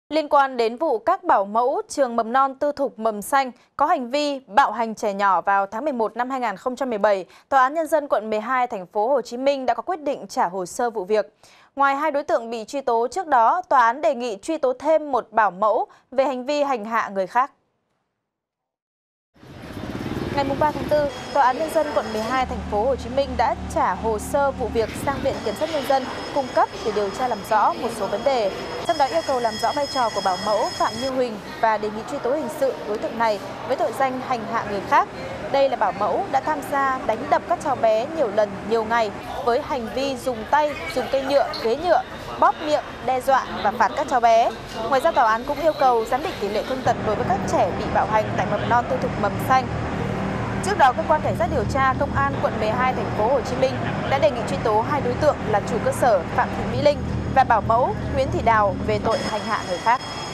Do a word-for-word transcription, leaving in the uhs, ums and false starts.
Liên quan đến vụ các bảo mẫu trường mầm non tư thục Mầm Xanh có hành vi bạo hành trẻ nhỏ vào tháng mười một năm hai nghìn không trăm mười bảy, Tòa án Nhân dân quận mười hai thành phố Hồ Chí Minh đã có quyết định trả hồ sơ vụ việc. Ngoài hai đối tượng bị truy tố trước đó, tòa án đề nghị truy tố thêm một bảo mẫu về hành vi hành hạ người khác. Ngày ba tháng tư, Tòa án Nhân dân quận mười hai thành phố Hồ Chí Minh đã trả hồ sơ vụ việc sang Viện Kiểm sát Nhân dân cung cấp để điều tra làm rõ một số vấn đề, trong đó yêu cầu làm rõ vai trò của bảo mẫu Phạm Như Huỳnh và đề nghị truy tố hình sự đối tượng này với tội danh hành hạ người khác. Đây là bảo mẫu đã tham gia đánh đập các cháu bé nhiều lần, nhiều ngày với hành vi dùng tay, dùng cây nhựa, ghế nhựa, bóp miệng, đe dọa và phạt các cháu bé. Ngoài ra, tòa án cũng yêu cầu giám định tỷ lệ thương tật đối với các trẻ bị bạo hành tại mầm non tư thục Mầm Xanh. Trước đó, cơ quan cảnh sát điều tra công an quận mười hai thành phố Hồ Chí Minh đã đề nghị truy tố hai đối tượng là chủ cơ sở Phạm Thị Mỹ Linh và bảo mẫu Nguyễn Thị Đào về tội hành hạ người khác.